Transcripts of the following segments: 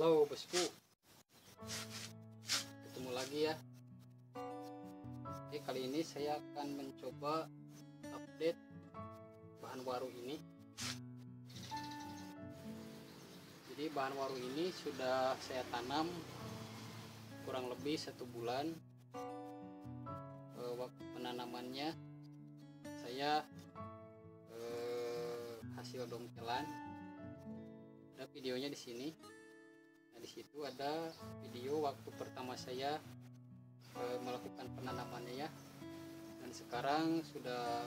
Halo bosku, ketemu lagi ya. Oke, kali ini saya akan mencoba update bahan waru ini. Jadi bahan waru ini sudah saya tanam kurang lebih 1 bulan. Waktu penanamannya saya hasil dongkelan. Ada videonya di sini. Nah, di situ ada video waktu pertama saya melakukan penanamannya ya. Dan sekarang sudah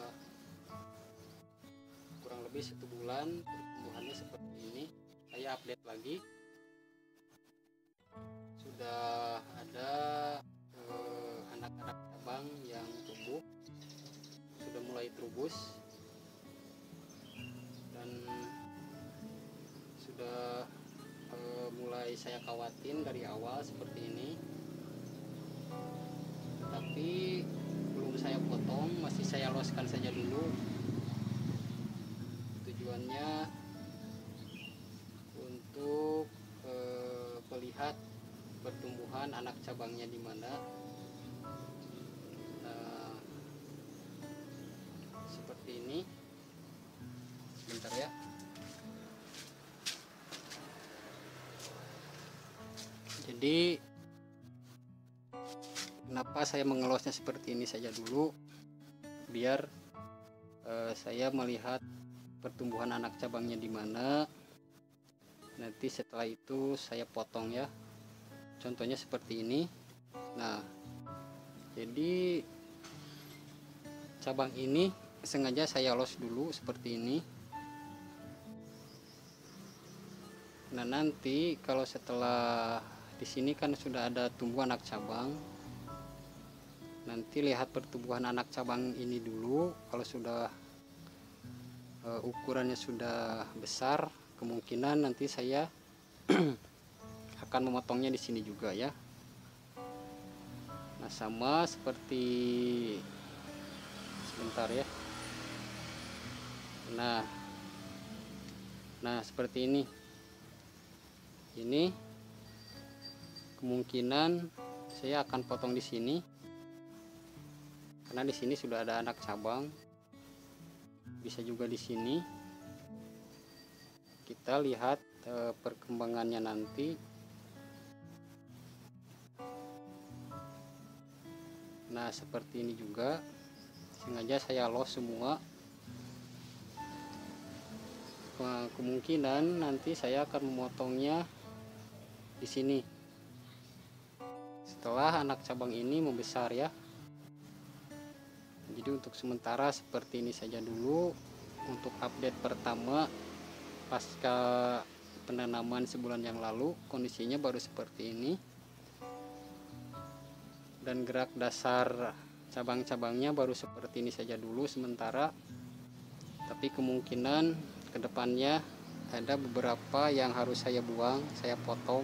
kurang lebih 1 bulan, pertumbuhannya seperti ini. Saya update lagi. Sudah ada anak-anak cabang yang tumbuh, sudah mulai terubus, dan sudah mulai saya kawatin dari awal seperti ini, tapi belum saya potong, masih saya loskan saja dulu. Tujuannya untuk melihat pertumbuhan anak cabangnya di mana. Nah, seperti ini. Sebentar ya. Jadi kenapa saya mengelosnya seperti ini saja dulu, biar saya melihat pertumbuhan anak cabangnya di mana. Nanti setelah itu saya potong ya. Contohnya seperti ini. Nah, jadi cabang ini sengaja saya los dulu seperti ini. Nah, nanti kalau setelah di sini kan sudah ada tumbuh anak cabang. Nanti lihat pertumbuhan anak cabang ini dulu. Kalau sudah ukurannya sudah besar, kemungkinan nanti saya akan memotongnya di sini juga ya. Nah, sama seperti, sebentar ya. Nah seperti ini. Ini kemungkinan saya akan potong di sini karena di sini sudah ada anak cabang. Bisa juga di sini. Kita lihat perkembangannya nanti. Nah, seperti ini juga. Sengaja saya los semua. Kemungkinan nanti saya akan memotongnya di sini setelah anak cabang ini membesar ya. Jadi untuk sementara seperti ini saja dulu untuk update pertama pasca penanaman sebulan yang lalu. Kondisinya baru seperti ini, dan gerak dasar cabang-cabangnya baru seperti ini saja dulu sementara. Tapi kemungkinan kedepannya ada beberapa yang harus saya buang, saya potong.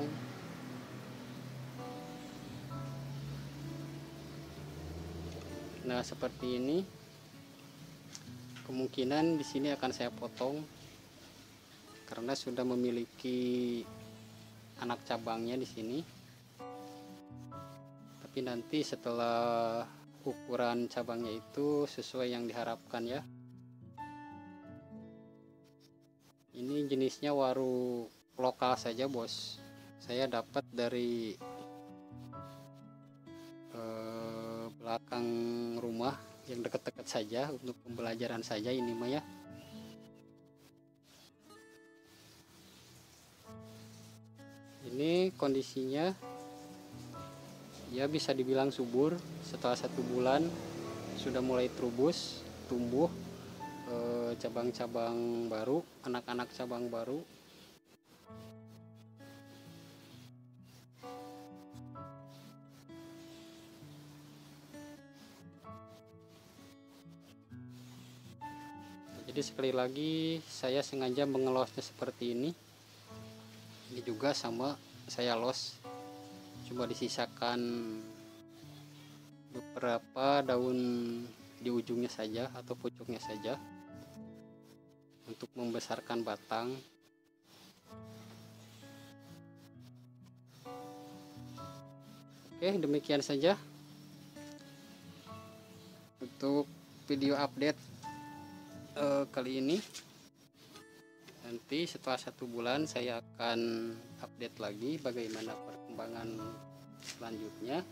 Nah, seperti ini. Kemungkinan di sini akan saya potong karena sudah memiliki anak cabangnya di sini. Tapi nanti setelah ukuran cabangnya itu sesuai yang diharapkan ya. Ini jenisnya waru lokal saja bos. Saya dapat dari belakang rumah yang dekat-dekat saja, untuk pembelajaran saja ini mah ya. Ini kondisinya ya bisa dibilang subur. Setelah 1 bulan sudah mulai terubus, tumbuh cabang-cabang baru, anak-anak cabang baru. Jadi sekali lagi saya sengaja mengelosnya seperti ini. Ini juga sama saya los, cuma disisakan beberapa daun di ujungnya saja atau pucuknya saja untuk membesarkan batang. Oke, demikian saja untuk video update kali ini. Nanti setelah 1 bulan saya akan update lagi bagaimana perkembangan selanjutnya.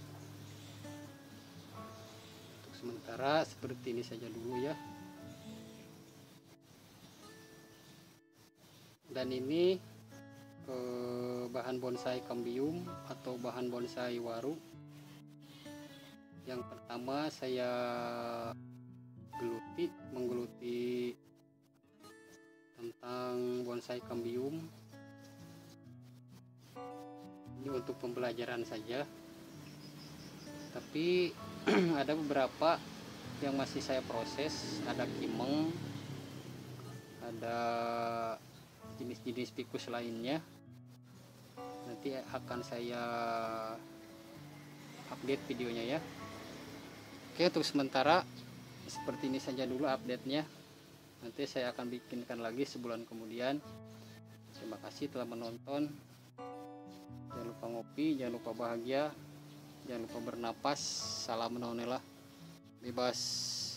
Untuk sementara seperti ini saja dulu ya. Dan ini bahan bonsai cambium atau bahan bonsai waru. Yang pertama saya menggeluti tentang bonsai cambium. Ini untuk pembelajaran saja, tapi ada beberapa yang masih saya proses. Ada kimeng, ada jenis-jenis fikus lainnya. Nanti akan saya update videonya ya. Oke, untuk sementara seperti ini saja dulu update-nya. Nanti saya akan bikinkan lagi sebulan kemudian. Terima kasih telah menonton. Jangan lupa ngopi, jangan lupa bahagia, jangan lupa bernapas. Salam nonela, bebas.